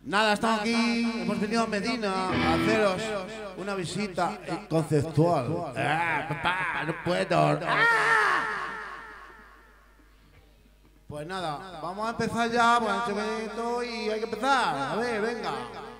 Nada, estamos aquí, hemos venido a Medina a haceros una visita conceptual. Papá, no puedo. Pues nada, vamos a empezar ya, pues y hay que empezar. A ver, venga.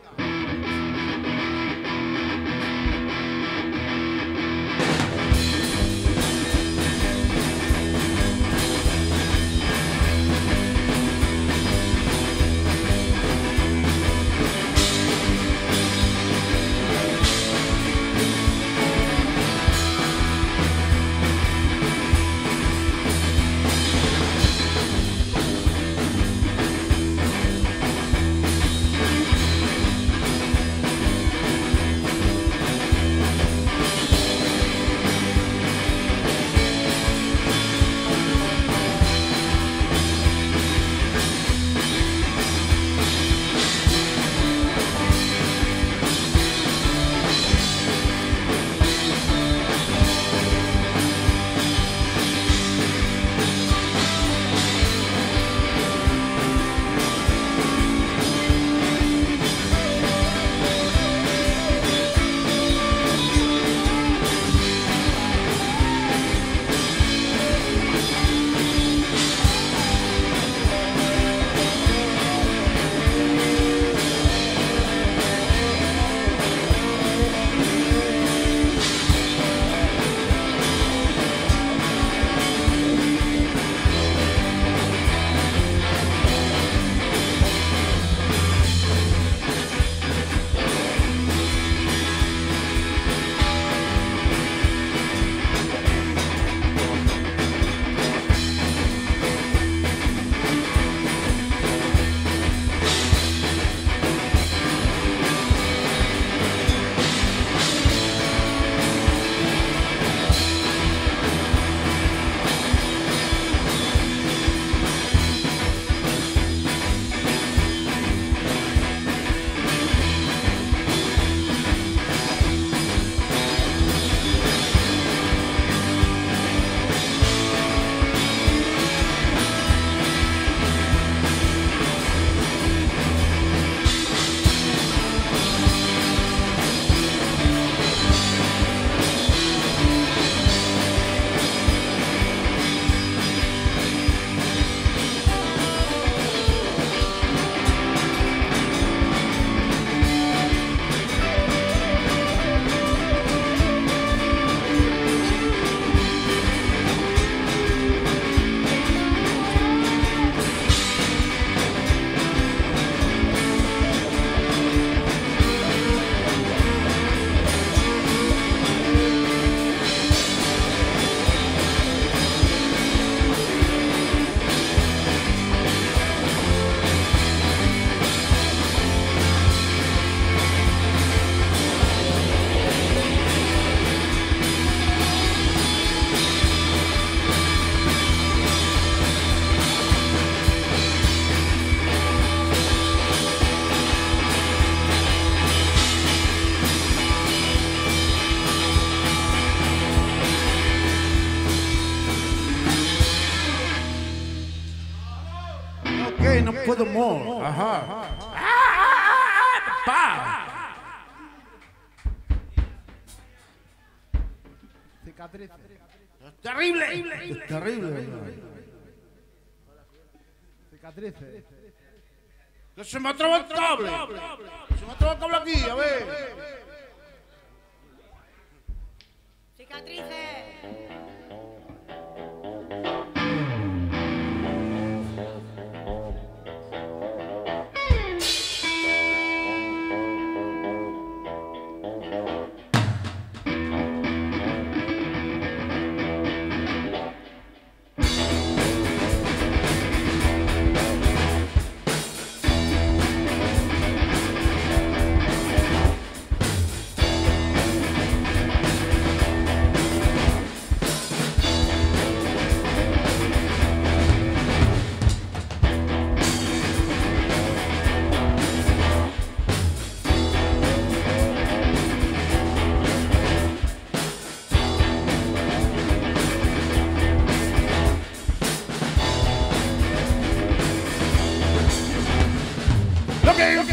No puedo more. Ajá. ¡Papá! Cicatrices. ¡Es terrible! ¡Es terrible! Cicatrices. ¡Que se me atraba el cable! ¡Se me atraba el cable aquí! A ver. Cicatrices.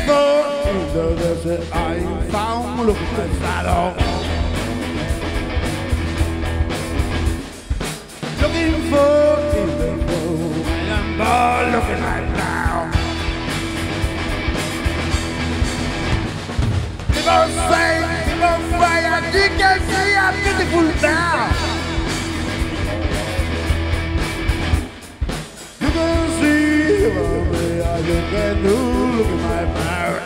for in the desert I found looking for shadow. Looking for in the road I am not looking right now. People say, and you can see I'm beautiful now. You can see what you can do, look at my power.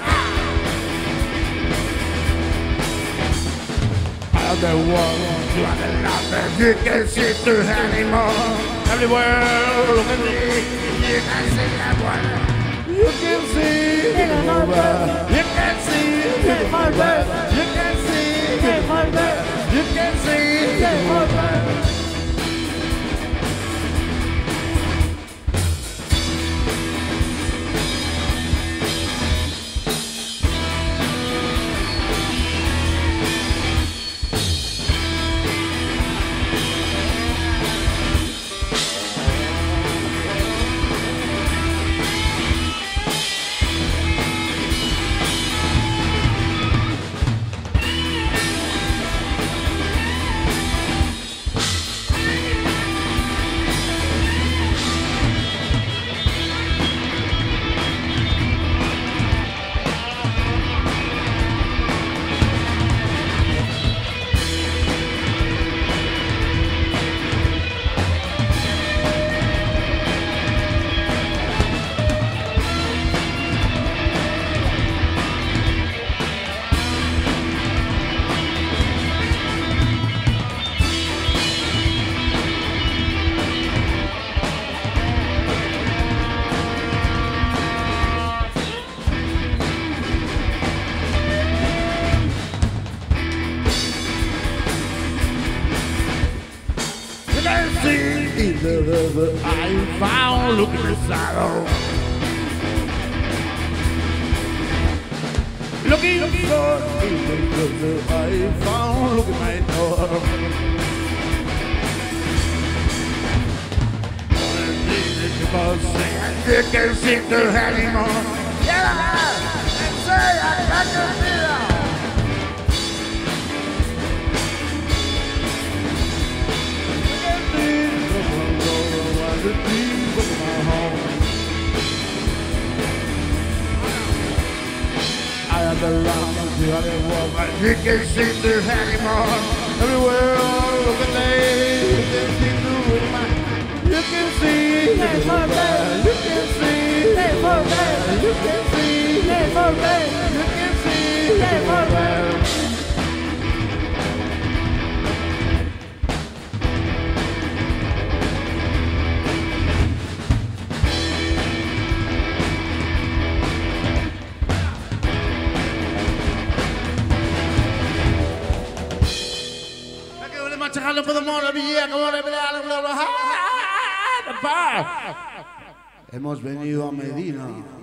I'm the one, you are the love, you can see through anymore. Everywhere, look at me, you can see that one. You can see, you can see, you can see, you can see. I found looking for shadow. Looking for I found looking at my door. You can see through anymore. Yeah, and say I got your fear. I am the love you have a woman. You can see through anymore. Everywhere, look at me. You can see through with my. You can see. You can see. You can see. You can see. Hemos venido a Medina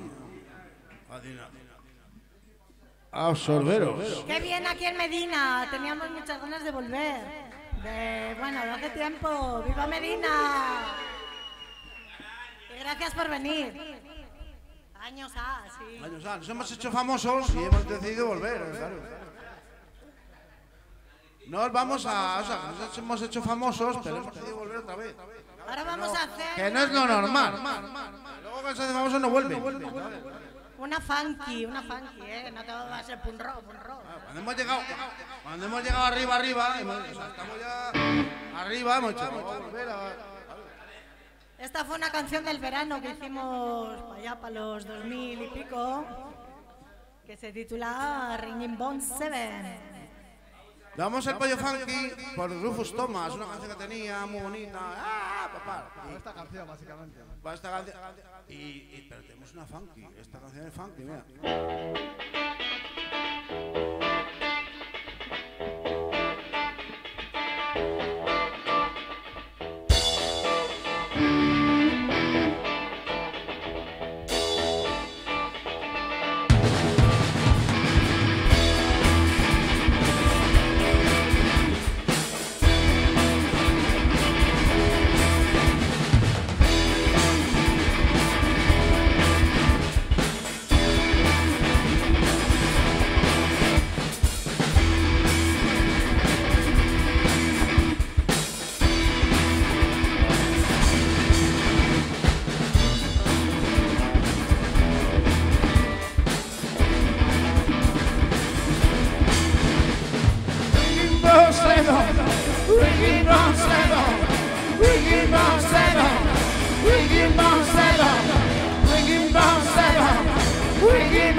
a absorberos. Qué bien aquí en Medina, teníamos muchas ganas de volver. Bueno, de hace tiempo. ¡Viva Medina! Y gracias por venir. Años sí. Años nos hemos hecho famosos y hemos decidido volver. Claro. Nos vamos a... O sea, nos hemos hecho famosos, pero hemos decidido volver otra vez. Ahora vamos a hacer... Que no es lo normal. Luego cuando se hace famoso no vuelve. Una funky, ¿eh? No todo va a ser punk rock. Cuando hemos llegado arriba, o sea, estamos ya arriba, hemos hecho volver a... Esta fue una canción del verano que hicimos para allá, para los 2000 y pico, que se titula Ringing Bone 7. Damos el pollo funky por Rufus Thomas, una canción que tenía muy bonita. ¡Ah, papá! Para esta canción, básicamente. Para esta canción. Pero tenemos una funky. Esta canción es funky, mira.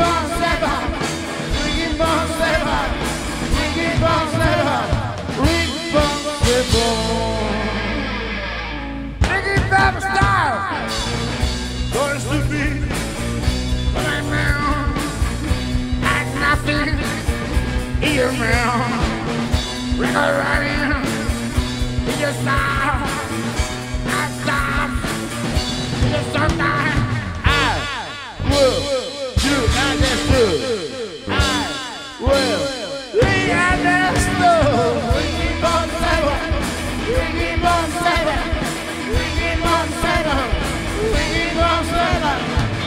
Bong Seven, Ricky Bong Seven, Ricky Bong Seven, Ricky Bong Seven. Ricky Bong Style, going to be right now, at nothing, here now, Ricky running, he just stop, not stop, he just sometimes. You understood. I will. We understood. We keep on seven. We keep on seven. We keep on seven. We keep on seven.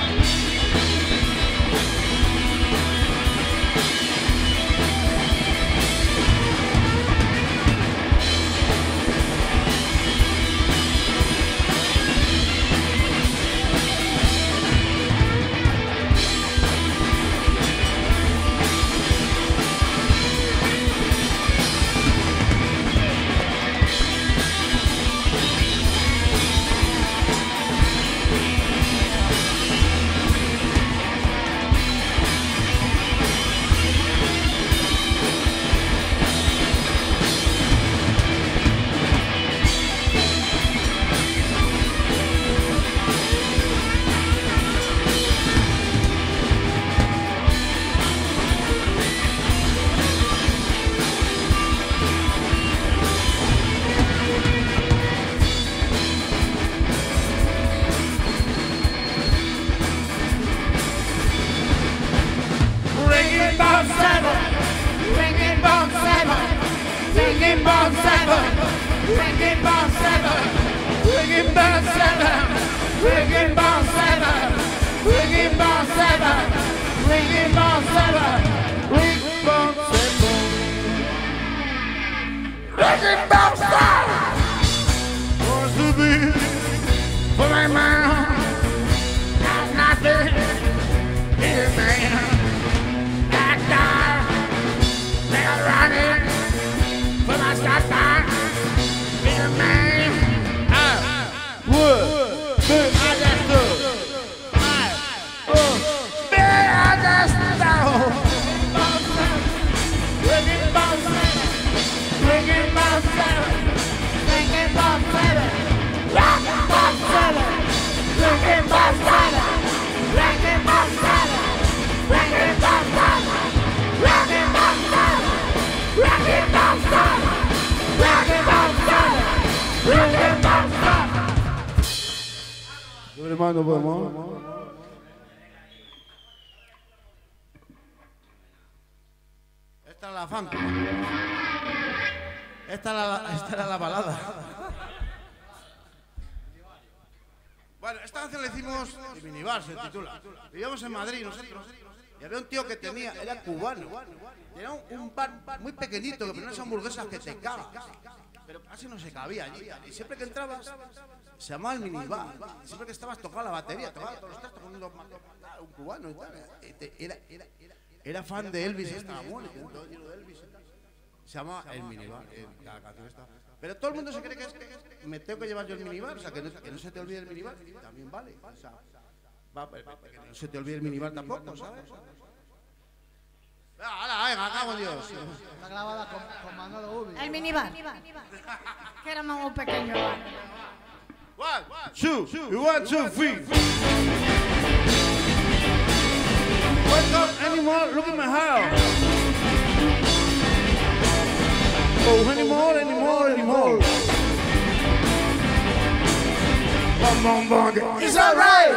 Hermano, podemos. Esta era la funk. Esta era la balada. Bueno, esta canción le hicimos el minibar, se titula. Vivíamos en Madrid nosotros. Y había un tío que era cubano. Tenía un bar muy pequeñito que ponía unas hamburguesas que te cagas. Pero casi no se cabía allí. Y siempre que entrabas, se llamaba el minibar. Siempre que estabas tocaba la batería, tocaba todos los trastos con un cubano y tal. Era fan de Elvis, estaba bueno, todo lleno de Elvis. Se llama el minibar, cada canción está. Pero todo el mundo se cree que me tengo que llevar yo el minibar, o sea, que no se te olvide el minibar, también vale. O sea, que no se te olvide el minibar tampoco, ¿sabes? Venga, cago en Dios. Está grabada con Manolo Ubi. El minibar. Que era muy pequeño. 1, 2, 1, 2, 3. Wake up anymore, look at my house. Oh, anymore. Bum, it's alright.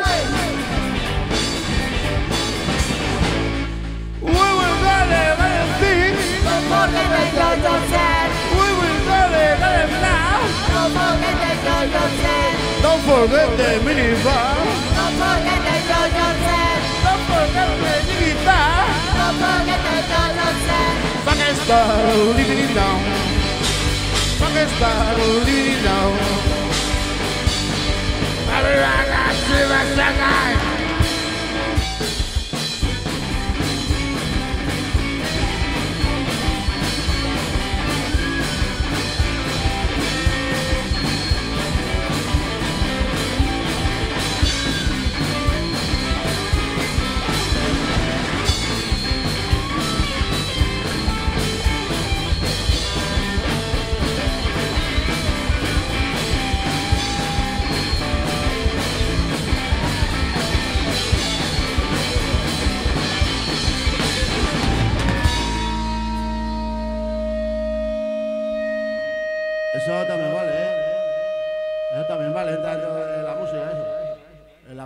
We will let it be. Don't forget the yo-yo set. We will let it now. Don't forget the yo-yo set. Don't forget the minibar. Don't forget the yo-yo set. Don't forget the guitar. Don't forget the yo-yo set. Fucking start living it down. Fucking start living it down. Everyone, see my second.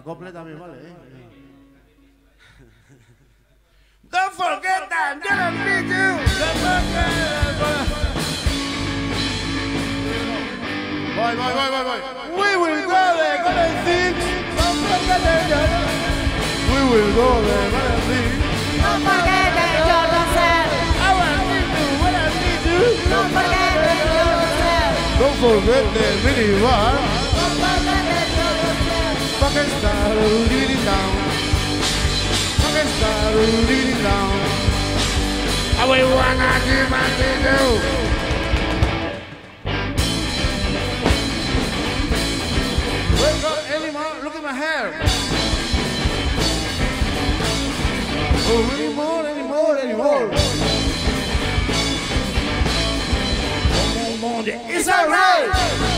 acople también vale, Don't forget that, don't need you. Voy. We will go there, gonna sing. Don't forget that. We will go there, gonna sing. Don't forget that you're yourself. I need you, what I need you. Don't forget that you're yourself. Don't forget the minibar. Don't forget that you're yourself. Fucking star, leave it down. Fucking star, leave it down. I will wanna do my thing. Wake up anymore, look at my hair. Oh, anymore. It's alright.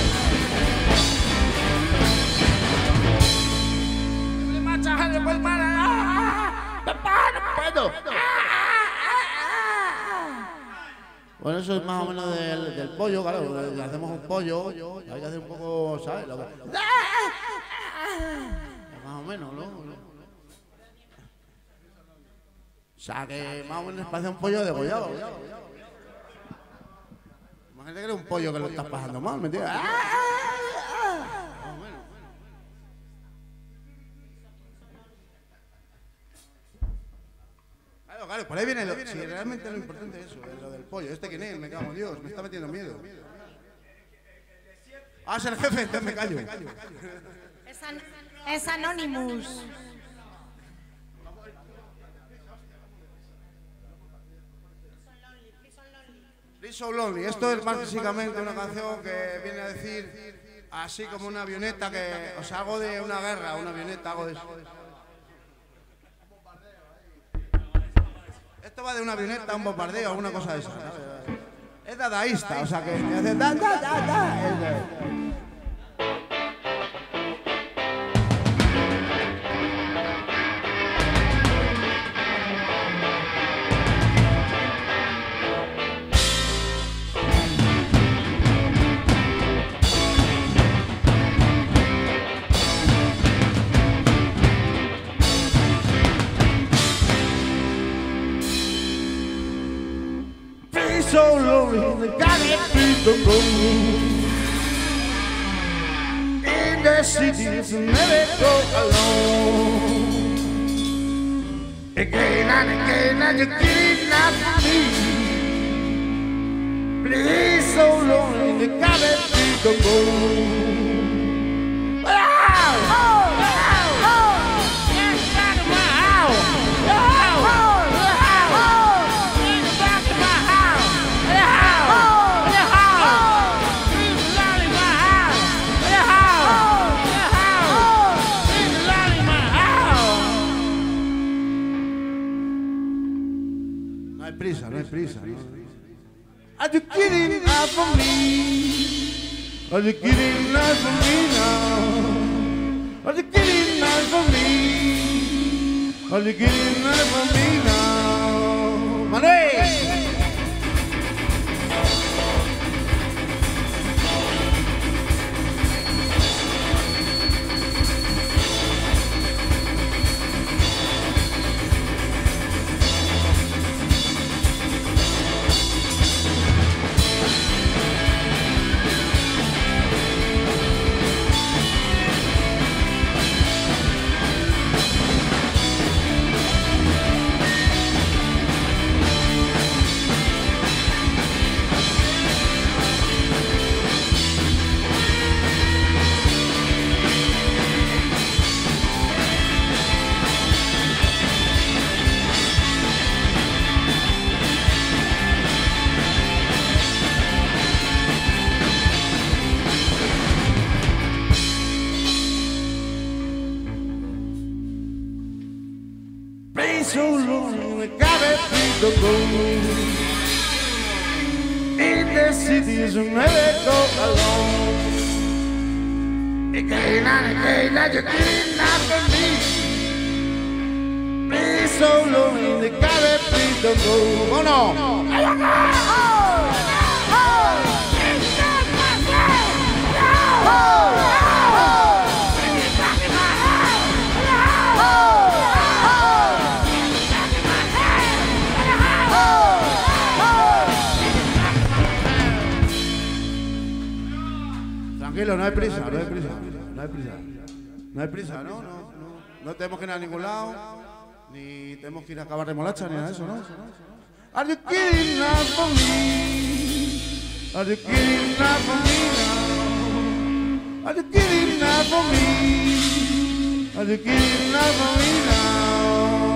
Bueno, eso es más o menos del pollo, claro. Hacemos un pollo, hay que hacer un poco, ¿sabes? Más o menos, ¿no? O sea, que más o menos parece un pollo degollado. Imagínate que eres un pollo que lo estás pasando mal, ¿me entiendes? Claro, por ahí viene lo... Si realmente lo importante es eso, lo del pollo. ¿Este quién es? Me cago en Dios, me está metiendo miedo. Ah, es el jefe, entonces me callo. Es Anonymous. Please So Lonely. Esto es básicamente una canción que viene a decir así como una avioneta que... O sea, algo de una guerra, una avioneta, algo de eso. Esto va de una avioneta, un bombardeo, alguna cosa de esa. Es dadaísta, o sea que hace da. So lonely, got it to go. In the cities, never go alone. Again and you kidnap me. Please, so lonely, got it to go. No hay prisa, ¿no? Are you kidding out for me? Are you kidding out for me now? Are you kidding out for me? Are you kidding out for me now? Manuel! So long, got it to go. In the cities, never go alone. Again and you kidnap me. Please, so lonely, got it to go. Oh no! It's not my way. No! tranquilo, no hay prisa, no hay prisa. No hay prisa. No hay prisa, ¿no? No tenemos que ir a ningún lado, ni tenemos que ir a acabar de molacha, ni nada de eso, ¿no? Are you kidding now for me? Are you kidding now for me now? Are you kidding now for me? Are you kidding now for me now?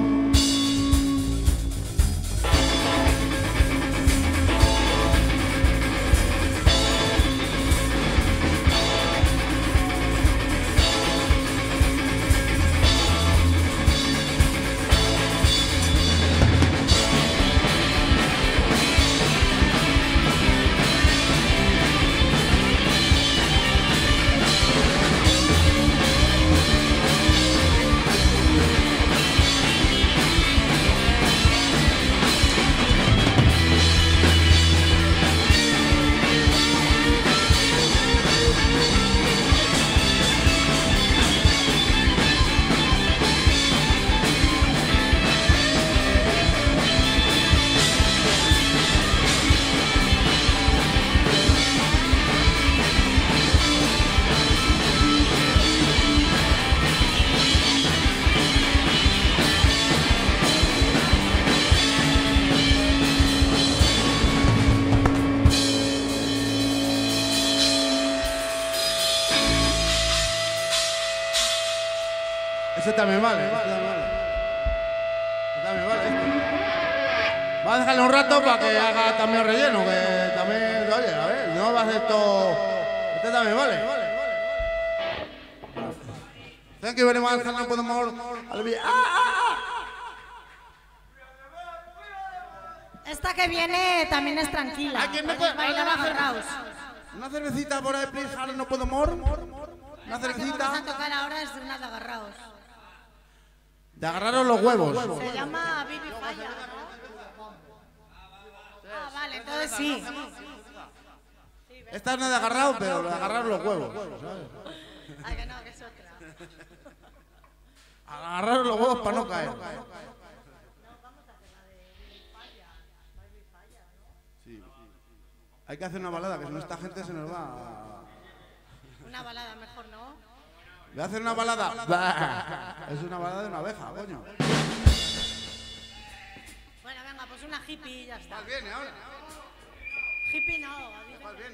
Ese también vale, ese también vale. Ese también vale. Vamos a dejarle un rato para que haga también relleno, que también, oye, a ver, no va a hacer todo. Este también vale. Thank you very much, no podemos. Esta que viene también es tranquila. ¿A quién me puede bailar agarraos? Una cervecita por ahí, please, Harry, no puedo more. Una Esta que vamos a cervecita. tocar ahora es de una de agarraos. De agarraros los huevos. Se llama Bibi Falla, ¿no? Ah, vale, entonces sí. Esta no es de agarrado, pero de agarrar los huevos. ¿Sabes? Ah, que no, que es otra. Agarrar los huevos para no caer. Sí. Hay que hacer una balada, que si no esta gente se nos va. Una balada mejor, ¿no? Voy a hacer una balada. Es una balada de una abeja, coño. Bueno, venga, pues una hippie y ya está. ¿Cuál viene ahora? Hippie no. ¿Cuál viene?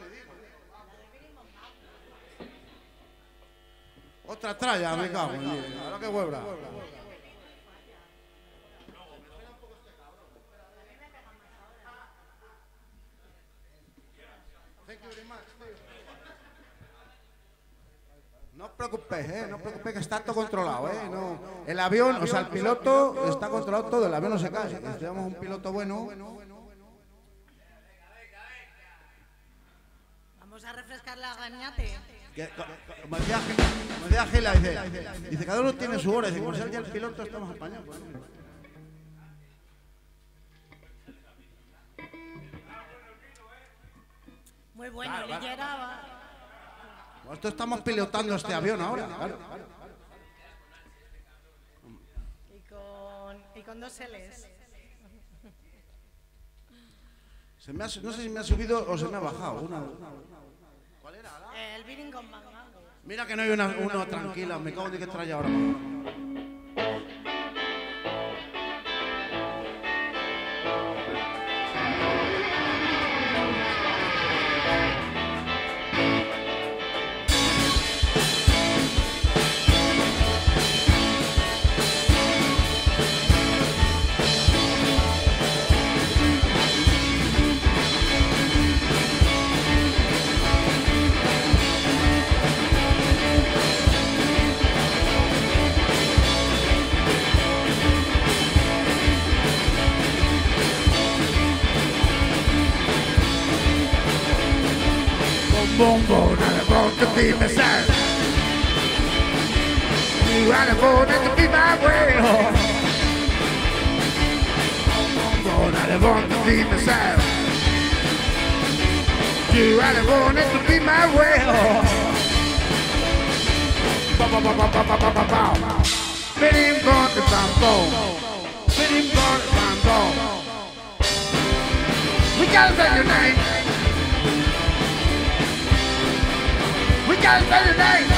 Otra tralla, me cago en Dios. Ahora que huebra. No os preocupéis, no os preocupéis que está todo controlado, No, el avión, o sea, el piloto está controlado todo, el avión no se cae. Si tenemos un piloto bueno. Vamos a refrescar la gañate. Me decía Gila, dice, cada uno tiene su hora, dice, como sea el piloto estamos apañados. Muy bueno, Lillera. Pues esto estamos pilotando este avión ahora, claro. Y con dos L's. No sé si me ha subido o se me ha bajado. ¿Cuál era? El Birin con Mangango. Mira que no hay una tranquila, me cago en que trae ahora. Boom, boom, I want to be myself. You are the born to be my way. Boom, boom, I want to be myself. You are the born to be my way. Bow, bow, bow, bow, bow, bow, bow, bow. Bidding born to bamboo. Bidding born to bamboo. We gotta say your name. gotta spell your name.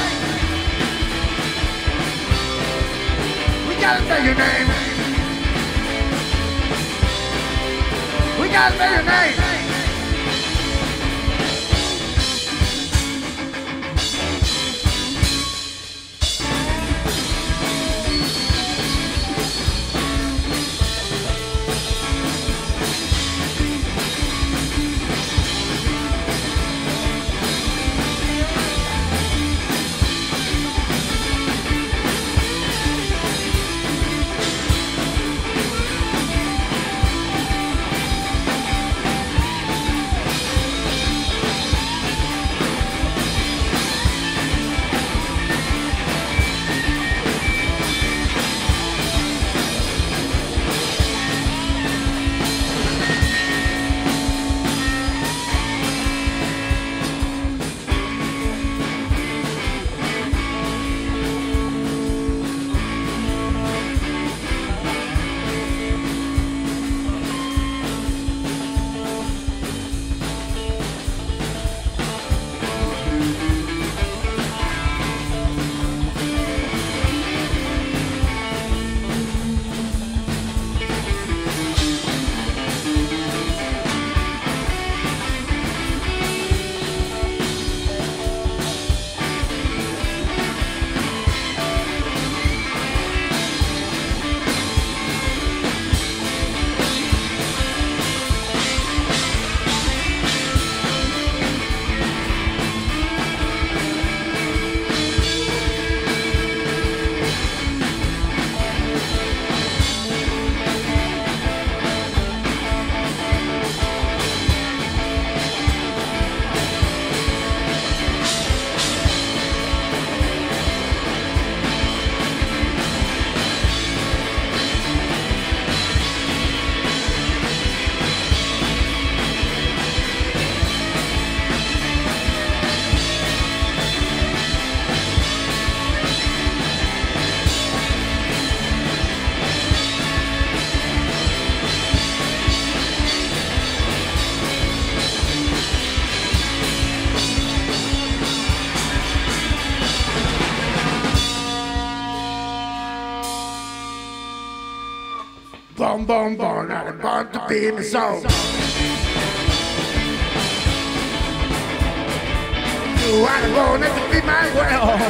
We gotta spell your name. We gotta spell your name. Born, born, born, I was born to be my soul. You are the born to be my world.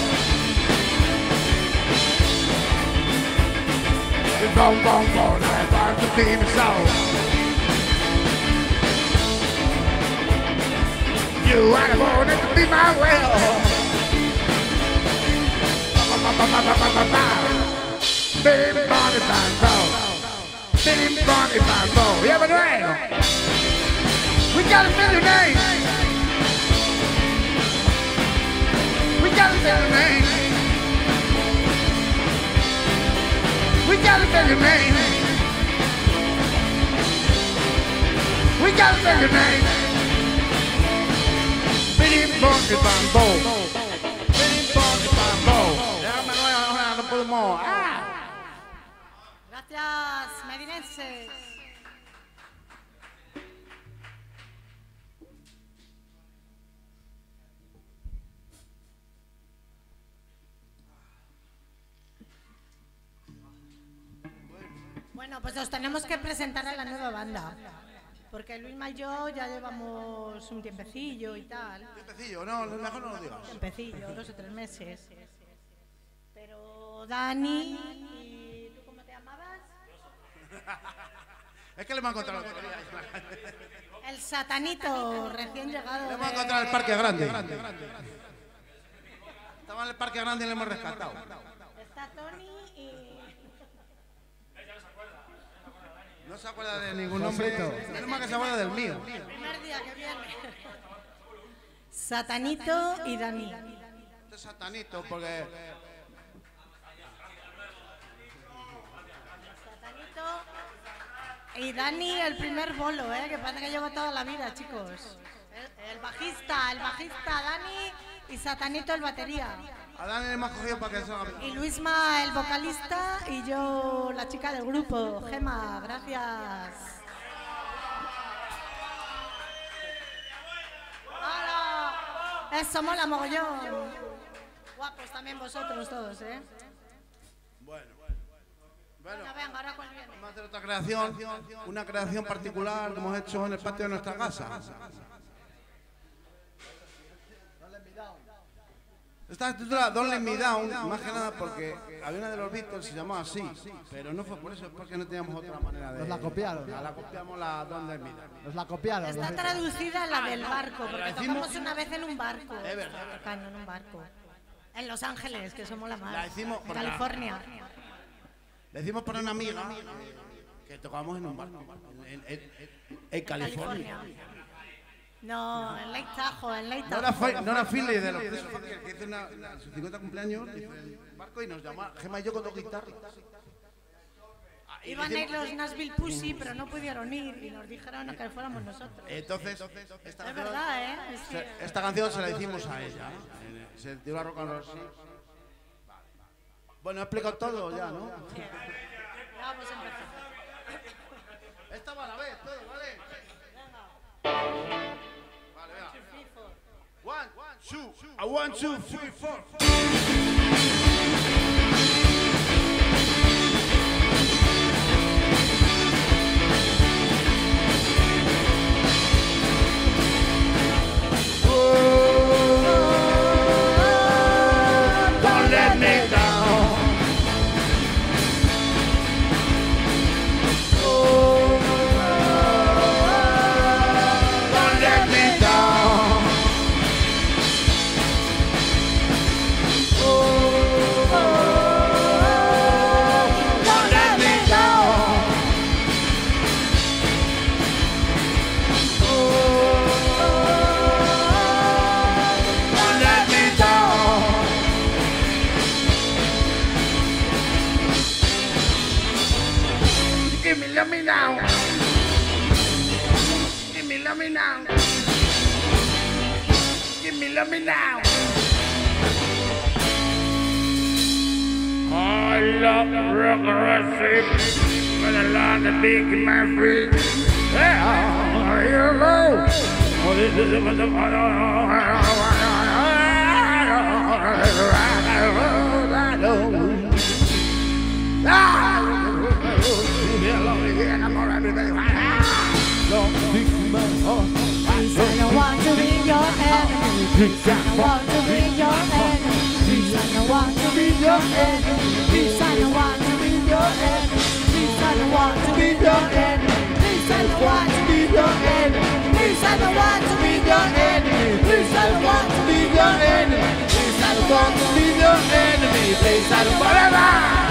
Born, born, born, I was born to be my soul. You are the born to be my world. Baby, Bonnie, Bambo. Baby, Bonnie, Bambo. You have a name? We gotta spell your name. We gotta spell your name. We gotta spell your name. We gotta spell your name. Baby, Bonnie, Bambo. Baby, Bonnie, Bambo. Déjame no podemos. Gracias, medinenses. Bueno, pues os tenemos que presentar a la nueva banda. Porque Luisma y yo ya llevamos un tiempecillo y tal. Tiempecillo, no, mejor no lo digas. Tiempecillo, 2 o 3 meses. Pero Dani y... ¿tú cómo te llamabas? Es que le hemos encontrado. El satanito, recién llegado. Le hemos encontrado en el Parque Grande. Estaba en el Parque Grande y le hemos rescatado. Está Tony y... No se acuerda de ningún nombre. Es más que se acuerda del mío. El primer día que viene. Satanito y Dani. Este es satanito porque... Satanito y Dani el primer bolo, que parece que llevo toda la vida, chicos. El bajista Dani y Satanito el batería. A Dani le hemos cogido para que se haga... Y Luisma el vocalista y yo la chica del grupo. Gema, gracias. ¡Hola! Eso mola mogollón. Guapos también vosotros todos, ¿eh? Bueno. Venga, venga, ahora cuál viene. Vamos a hacer otra creación, una creación particular que hemos hecho en el patio de nuestra casa. Esta titula Don't Let Me Down, más que nada porque había una de los Beatles se llamaba así, pero no fue por eso, es porque no teníamos otra manera de... Nos la copiaron. La copiamos la Don't Let Me Down. Nos la copiaron. Está traducida la del barco, porque decimos- tocamos una vez en un barco. Es verdad. Tocando en un barco. En Los Ángeles, que somos la más. La hicimos En porque- California. Le decimos para una amiga que tocábamos en un barco, en California. No, en Lake Tahoe, en Lake No Tahoe. era Finley de los Fuckers, que hizo su 50 cumpleaños, hizo el barco y nos llamó, Gemma y yo con dos guitarras. Iban a ir los Nashville Pussy, pero no pudieron ir y nos dijeron que fuéramos nosotros. Entonces, Es verdad, ¿eh? Es que- esta canción se la hicimos a ella. Se dio la rock and roll. Sí. Bueno, he explicado todo ya, ¿no? Ya vamos a empezar. Esta va a la vez, todo, ¿vale? Vale, venga. 1, 2, 3, 4. Don't let me down. Don't let me down. Don't let me down. Don't let me down. Give me, let me now. Give me, let me now. Give me, let me now. I love progressive, but I love the big my feet. Yeah, you know. Oh, this is I don't want to be your enemy. Please, I don't want to be your enemy. Please, I don't want to be your enemy. Please, I don't want to be your enemy. Please, I don't want to be your enemy. Please, I don't want to be your enemy. Please, I don't want to be your enemy. Please, I don't want to be your enemy. Please, I don't want to be your enemy. Please, I don't want to.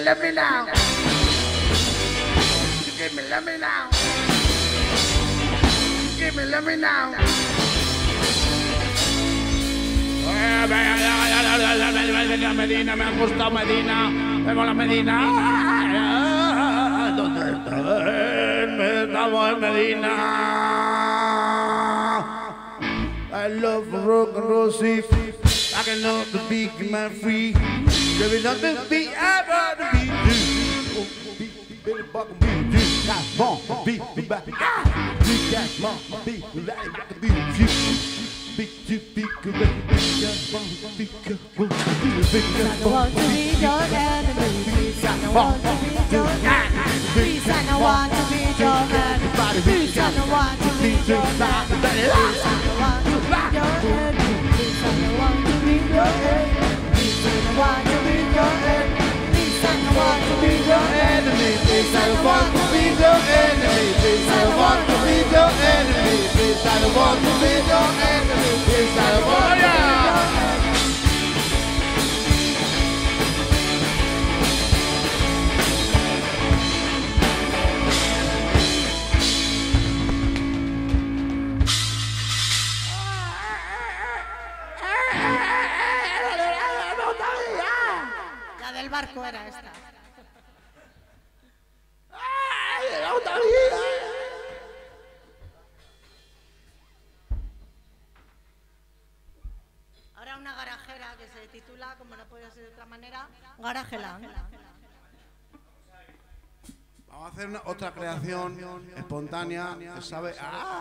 love me now. You give me love me now. You give me love me now. Medina, me ha gustado Medina. Vemos la Medina. ¿Dónde están? Estamos en Medina. I love rock and roll, see. I can know the big man free. There is nothing to be ever to be do. Billy Buck and be do. Got more beat, we back. We got more beat, we like to be you. Big to big, good, just want to be good. I don't want to be your enemy. Please, I don't want to be your enemy. Please, I don't want to be your enemy. Please, I don't want to be your enemy. Please, I don't want to be your enemy. Please, I don't want to be your enemy. Please, I don't want to be your enemy. Please, I don't want to be your enemy. Please, I don't want to be your enemy. Please, I don't want to be your enemy. Please, I don't want to be your enemy. Please, I don't want to be your enemy. La del barco era esta. Ahora una garajera que se titula, como no puede ser de otra manera, Garageland. Vamos a hacer otra creación espontánea, ¿sabe?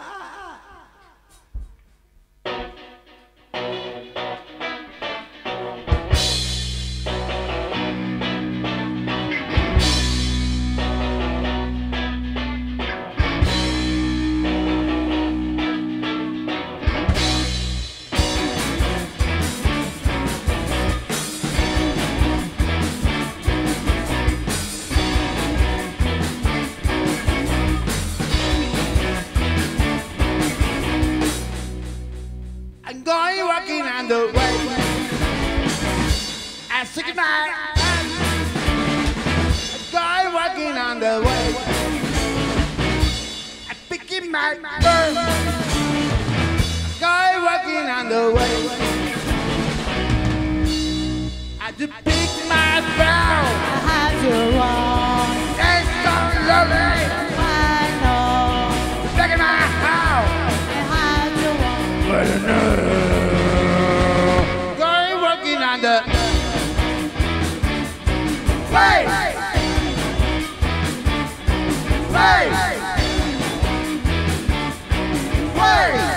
I'm going walking on the way. I see my I'm going walking on the way. I'm picking my bird. I'm going walking on the way. I just pick my bird. I had to walk. It's so lonely. I know. Look at my house. I had to walk. But no. Going walking on the way. Way. Way.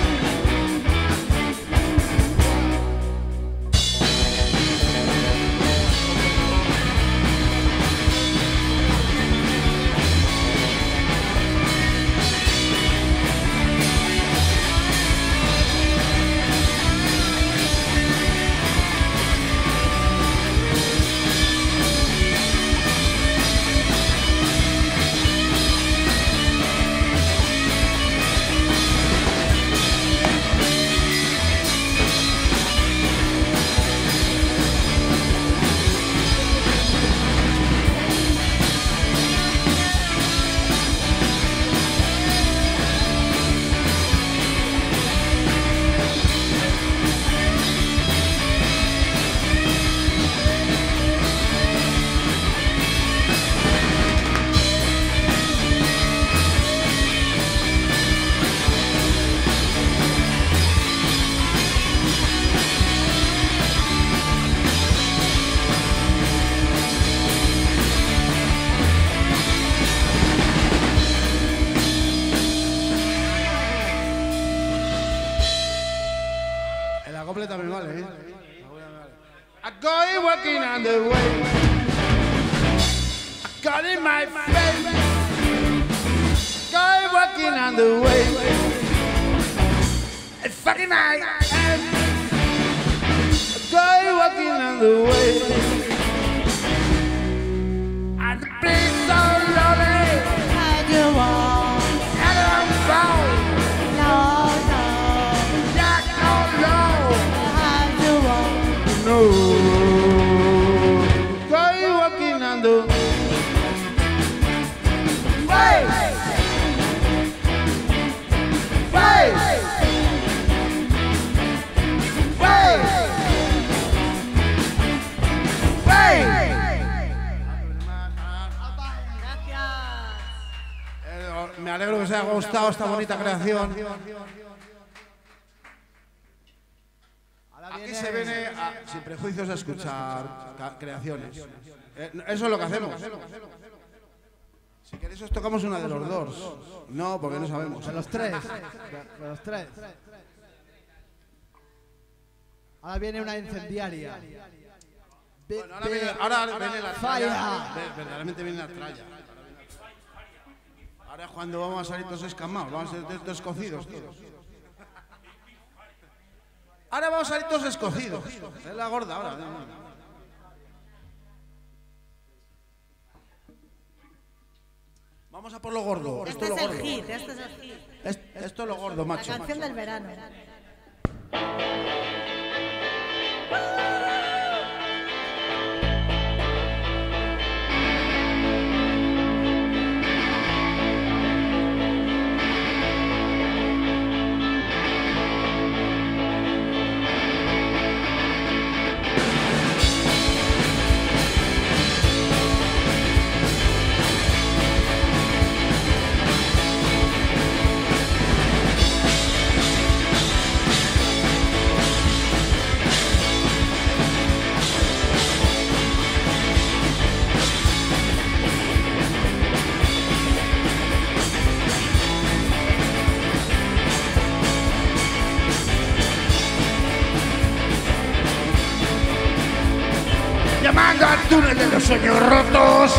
También vale, ¿eh? I'm going walking on the way. I got in my face. Going walking on the way. It's fucking night. Going walking on the way. And the place so lonely. Had you walk. And I'm found. No. No. Going walking on haya gustado esta bonita creación. Aquí se viene sin prejuicios a escuchar creaciones. Eso es lo que hacemos. Si queréis os tocamos una de los dos. No, porque no sabemos. De los tres. De los tres. Ahora viene una incendiaria. Bueno, ahora viene la tralla. Verdaderamente viene la tralla. Ahora es cuando vamos a salir todos escamados. Vamos a ser todos cocidos todos. Ahora vamos a salir todos escocidos. Es la gorda ahora. Vamos a por lo gordo. Este es el hit, este es el hit. Esto es lo gordo, macho. La canción del verano. Llamando al túnel de los sueños rotos.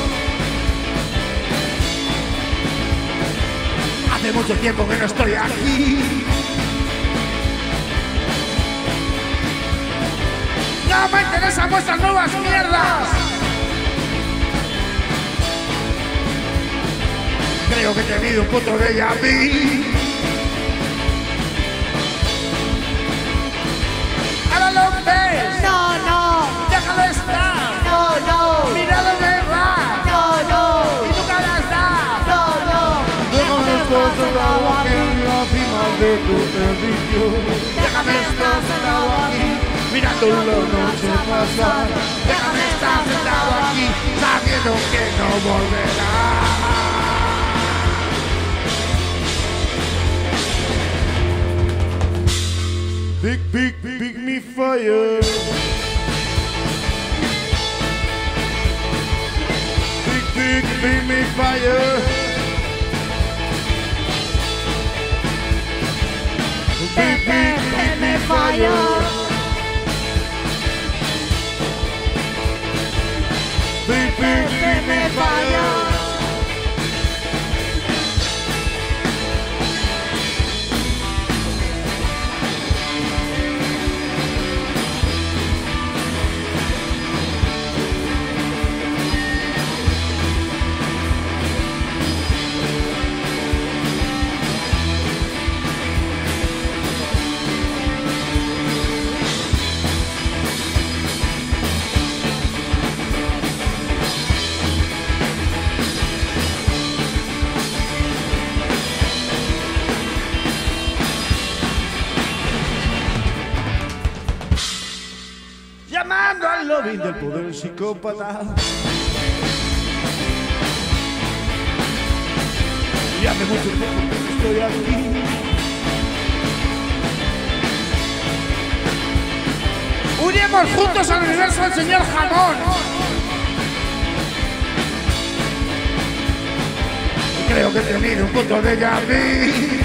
Hace mucho tiempo que no estoy aquí. No me interesan vuestras nuevas mierdas. Creo que he tenido un puto déjà vu. Ahora lo ves. No, no. Déjalo estar. No, no. Mira dónde va. No, no. Y nunca las da. No, no. Déjame estar sentado aquí en la cima de tu servicio. Déjame estar sentado aquí mirando la noche pasar. Déjame estar sentado aquí sabiendo que no volverá. Big me fire. Big me fire. Big me fire. Big me fire. Llamando al lobby del poder psicópata. Y hace mucho tiempo que estoy aquí. Unimos juntos al universo del señor Jamón. Y creo que he tenido un punto de vu.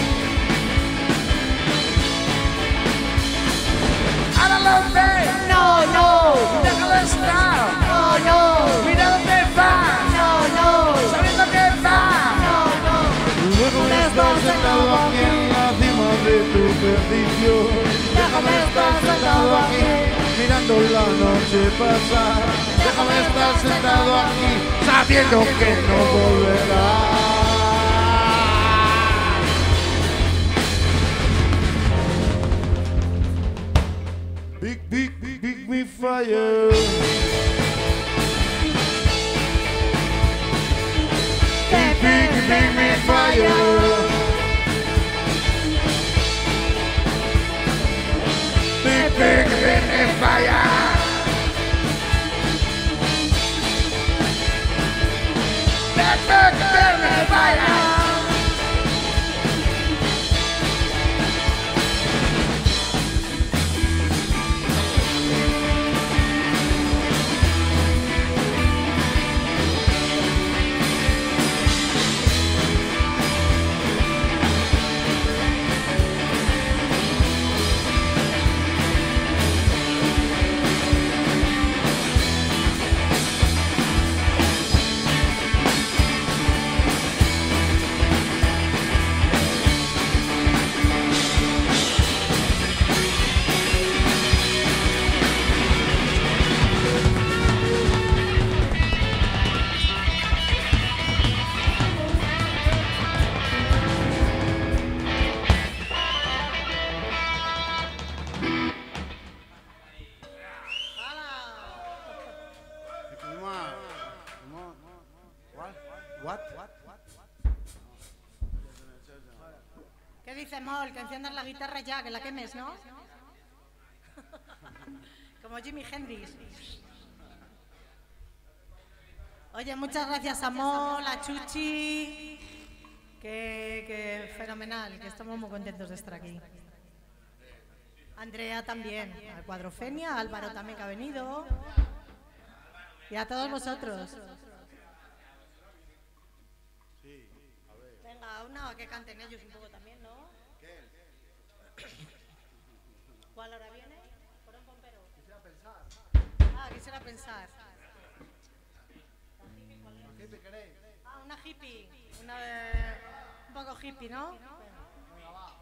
Ahora lo ves. No, no. Déjalo estar. No, no. Mira dónde va. No, no. Sabiendo que va. No, no. Déjame estar sentado aquí en la cima de tu perdición. Déjame estar sentado aquí mirando la noche pasar. Déjame estar sentado aquí sabiendo que no volverá. Big me fire. Big me fire. Big me fire. Big me fire. Amor, que enciendas la guitarra ya, que la quemes, ¿no? Como Jimi Hendrix. Oye, muchas gracias, Amor, la Chuchi. Que fenomenal, que estamos muy contentos de estar aquí. Andrea también, al Cuadrofenia, Álvaro también que ha venido. Y a todos vosotros. Venga, una que canten ellos un poco también, ¿no? ¿Cuál hora viene? ¿Por un pompero? Quisiera pensar. Ah, quisiera pensar. ¿Qué te queréis? Ah, una hippie. Una un poco hippie, ¿no? Venga, va.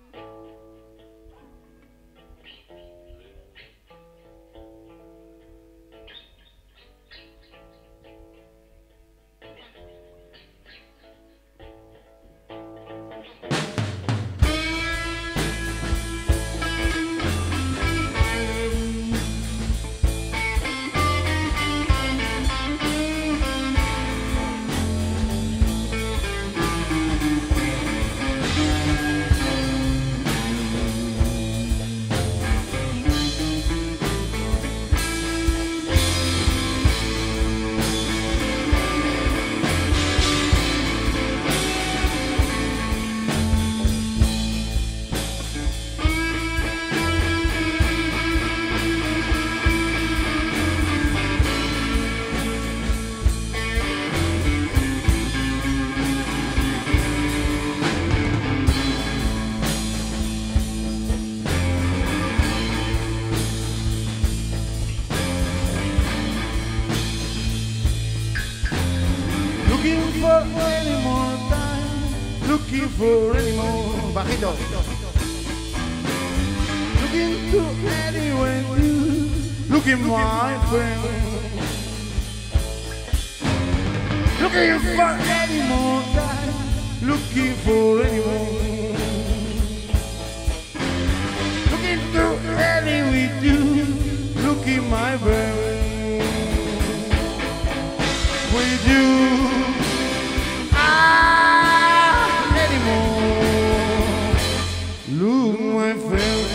Looking for any more. Bajito. Looking to anywhere new. Looking my friend. Looking for any more time. Looking for any more. Looking to any with you. Looking my friend. With you. Look, my friend,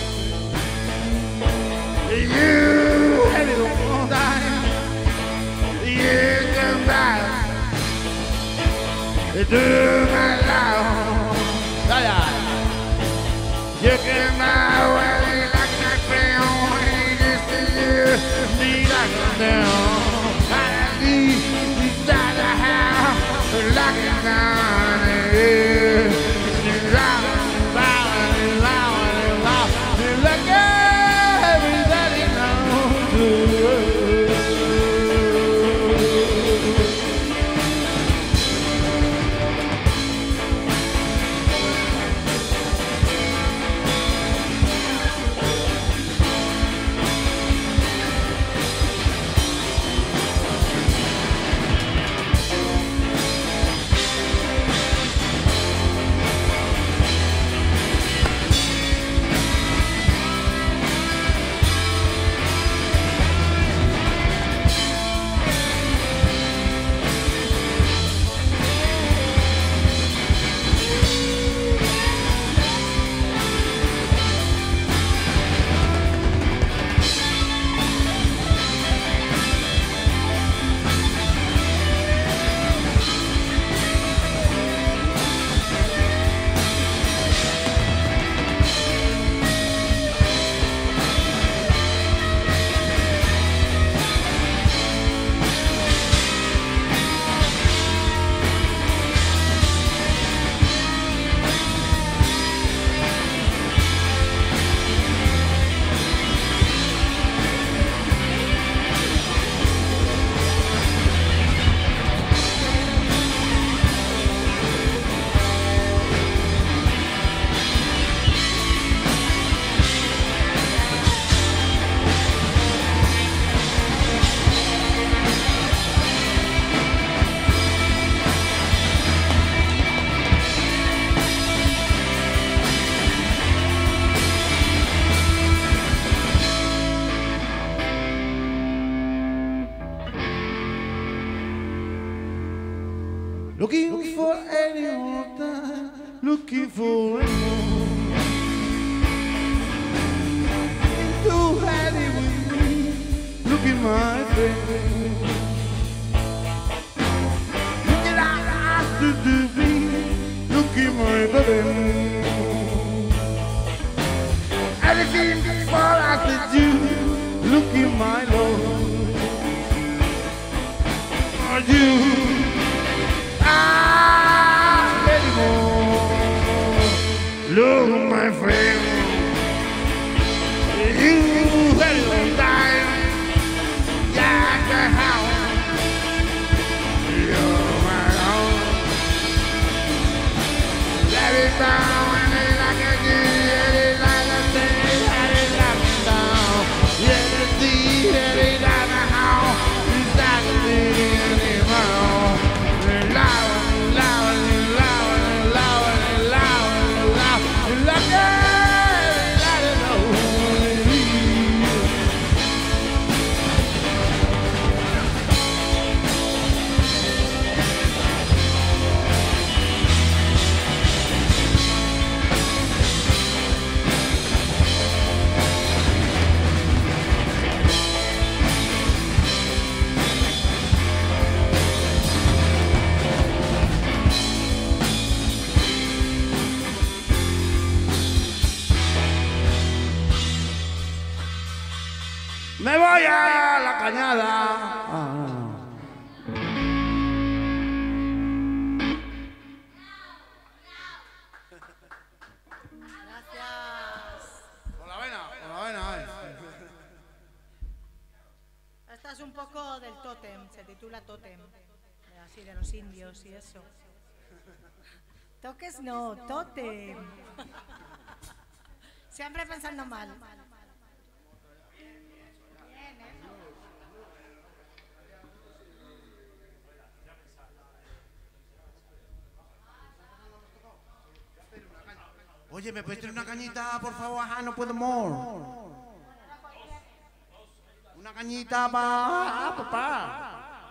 you had it all time. You can buy it. Do my love. You can buy well, like my friend, when it is you. Need I come down. I need inside the house, like it down. Looking for any more time, looking for any more. For I said you look in my Lord. Are you anymore? Look, my friend, you will die. Yeah, the house. You're my own. Let it down and it like a deed, let it like a thing, let it like it down. Let it see, let it like a house. It's like a thing anymore. Loud, loud, loud, loud, loud, loud, like it, let it know. Me voy a la cañada. Gracias. Con la vena, Esta es un poco del tótem, se titula Tótem. Así de los indios y eso. Toques no, tótem. Siempre pensando mal. Oye, ¿me puedes traer una cañita, por favor? Ajá, no puedo more. Una cañita para papá.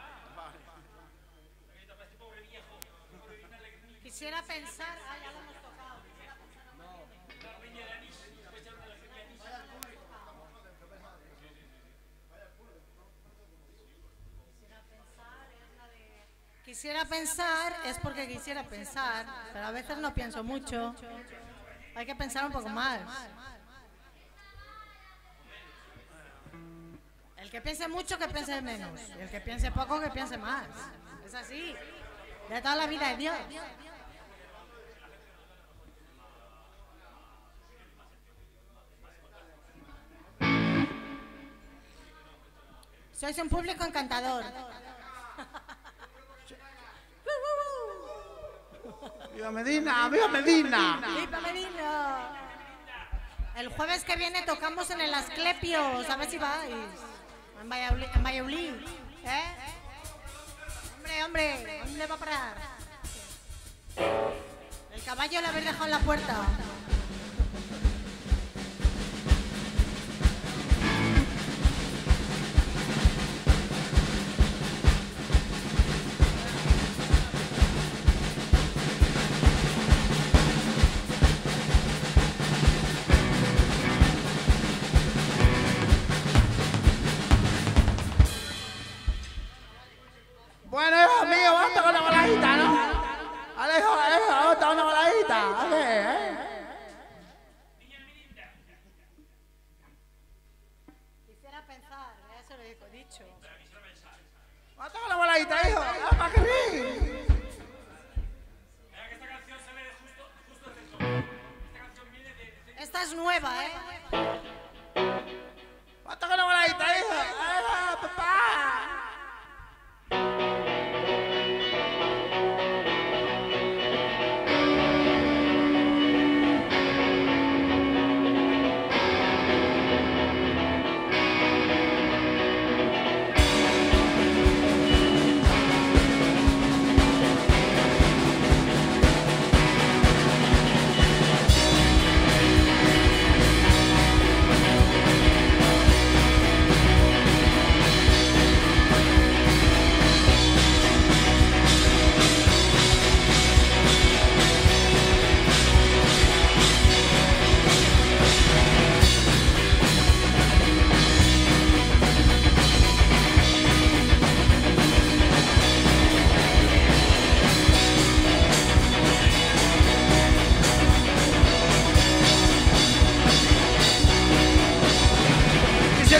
Quisiera pensar... Ah, ya lo hemos tocado. Quisiera pensar es porque quisiera pensar, pero a veces no pienso mucho. Hay que pensar un poco más. El que piense mucho, que piense menos. Y el que piense poco, que piense más. Es así. De toda la vida de Dios. Sois un público encantador. ¡Viva Medina! ¡Viva Medina! ¡Viva Medina! El jueves que viene tocamos en el Asclepios. A ver si vais. En Valladolid. ¿Eh? Hombre, ¿dónde va a parar? El caballo lo habéis dejado en la puerta. Bueno, hijo mío, basta con la baladita, ¿no? Alejo, basta con la baladita. Quisiera pensar, eso lo he dicho. Basta con la baladita, hijo. ¿Para qué ríes? Esta es nueva, ¿eh? Basta con la baladita, hijo. Papá.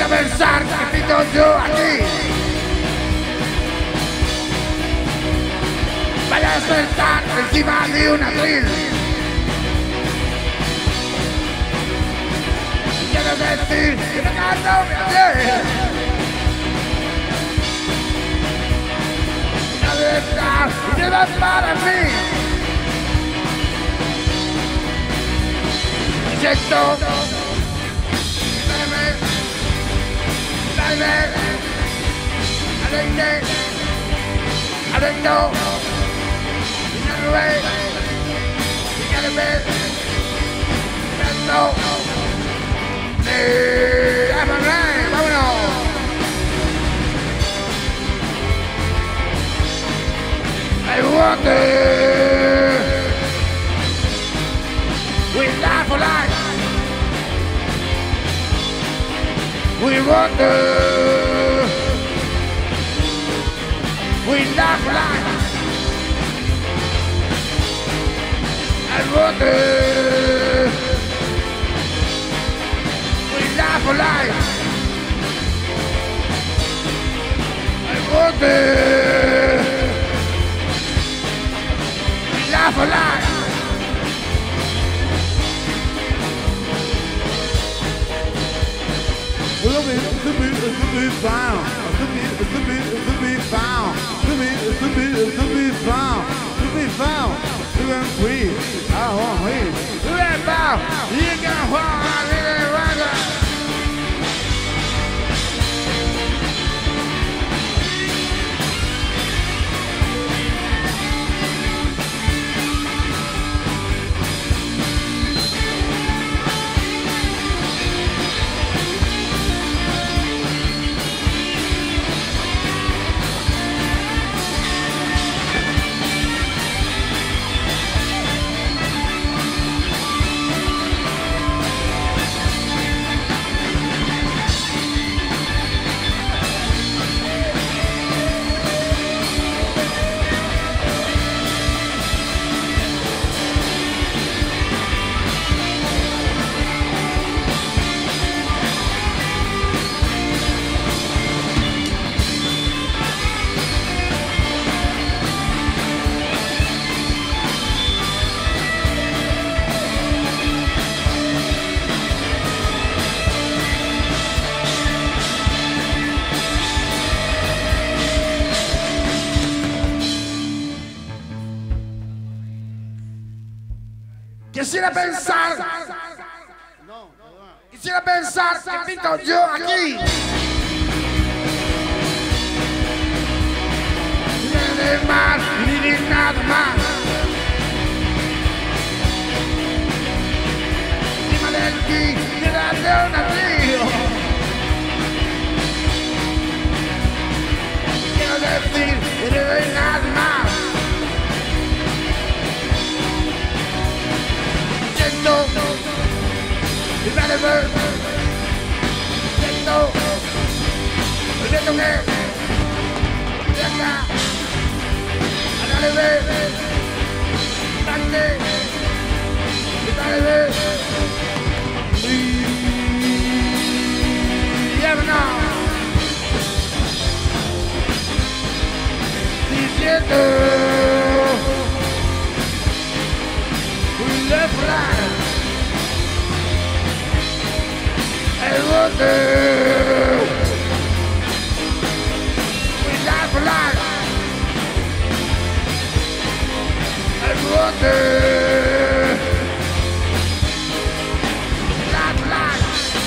pensar que pinto yo aquí. Vaya a despertar encima de un atril. Quiero decir que me canto bien. La verdad lleva para mí. Siento. I don't know. Another way. You gotta be. Let's go. Hey, I'm alive. Vámonos. I want it. We die for life. We want it. We die for life. I want it. We die for life. I want it. We die for life. Quisiera pensar, que pinto yo aquí. De mar y de nada más. Encima del ti, de un río. Quiero decir que no hay nada más. You better burn. Siento. Siento que. Venga. A la vez. Dante. Y dale vez. Yeah, no. Diciendo. We left life. I want it. We die for life. I want it. We die for life.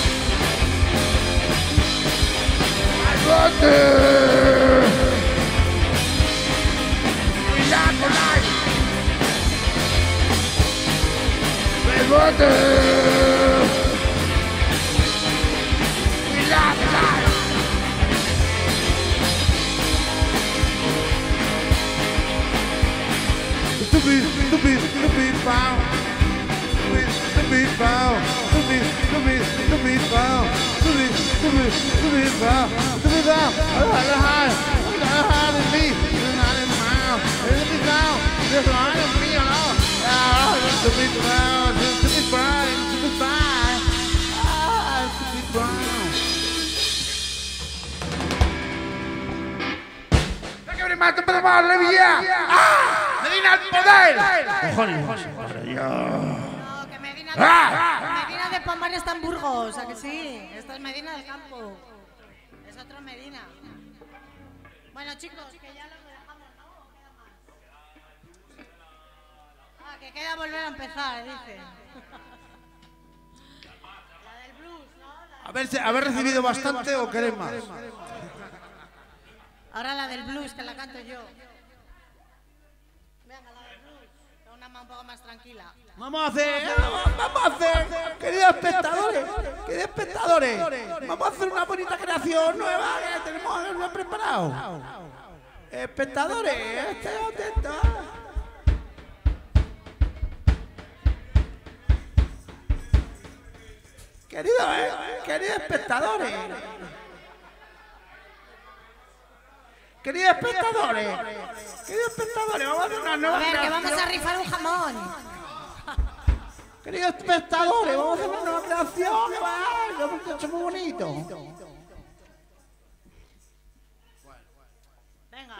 I want it. We die for life. I want it. mate para darle vía. ¡Ah! ¡Medina al poder! ¡Cojones! No, que Medina de Pomar está en Burgos, ¿a que sí? Esta es Medina del Campo. Es otro Medina. Bueno, chicos, que ya lo dejamos, ¿no? ¿O queda más? Ah, que queda volver a empezar, dice. La del blues, ¿no? ¿Haber recibido bastante o queréis más? Ahora la del blues, que la canto yo. Venga, la del blues, que es una un poco más tranquila. Vamos a hacer, queridos espectadores, vamos a hacer una bonita creación nueva que tenemos preparado. Espectadores, estén atentos. Queridos espectadores. Queridos espectadores, vamos a hacer una nueva A ver, que creación. vamos a rifar un jamón. Queridos espectadores, vamos a hacer una nueva creación que va, que ha hecho muy bonito. Venga.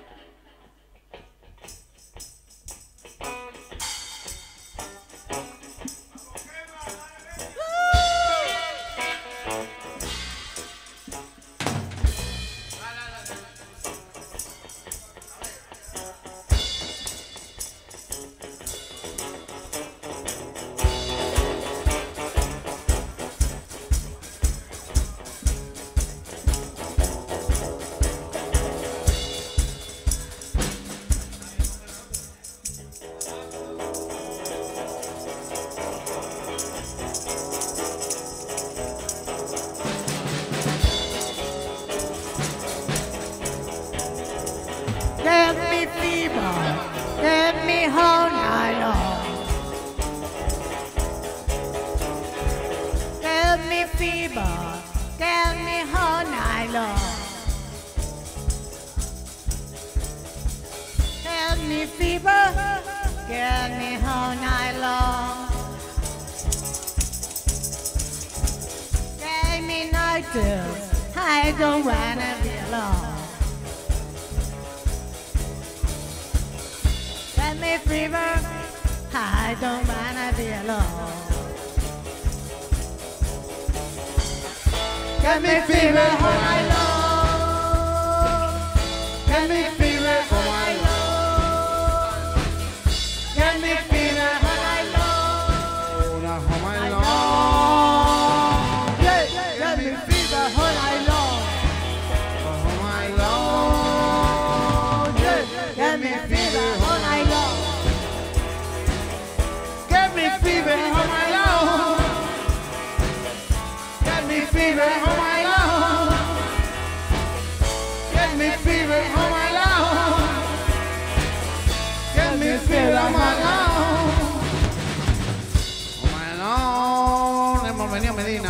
Give me fever, give me whole night long. Give me fever, give me whole night long. Give me fever, give me whole night long. Give me night till I don't wanna be alone. Give me fever, I don't wanna be alone. Give me fever all night long. Give me fever all night long. Give me fever all night long. Yeah, give me fever all night long. Yeah, give me fever all night long. Get me fever on my lawn. Get me fever on my lawn. Get me fever on my lawn. Get me fever on my lawn. On my lawn. Hemos venido a Medina.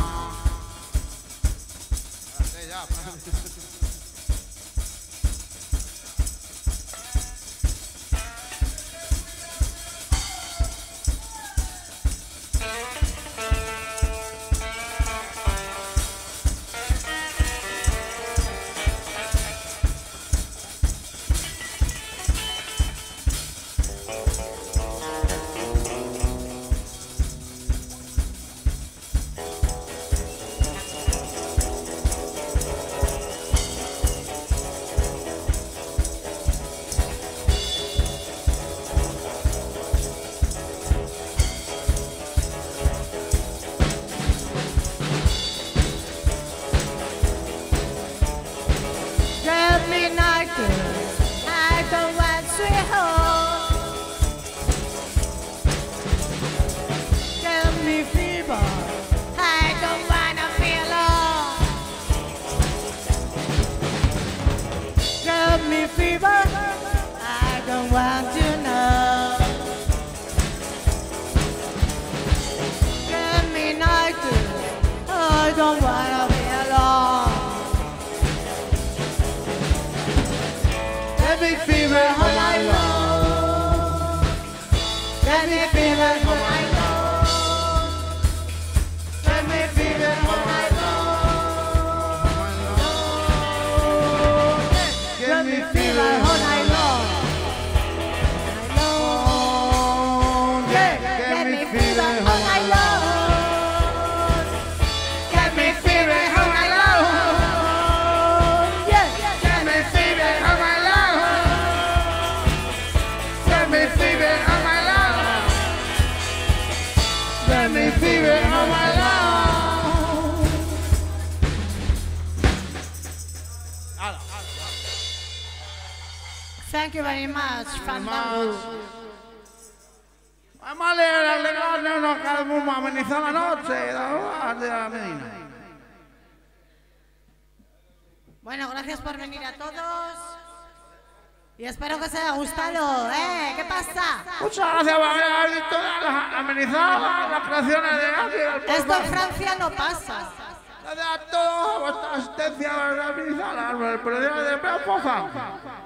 Give me night, I don't want sweet home. Give me fever, I don't wanna feel alone. Give me fever, I don't want to know. Give me night, I don't wanna be alone. Get me fever on my lawn. Get me fever all night long. Get me fever on my lawn. Get me fever Thank you very much, Fandango. Vamos a alegrarnos, vamos a amenizar la noche de la Medina. Bueno, gracias por venir a todos. Y espero que os haya gustado, ¿eh? ¿Qué pasa? Muchas gracias por haber visto amenizar las creaciones de aquí. Esto en Francia no pasa. Gracias a todos por vuestra asistencia a amenizar el programa de Poza.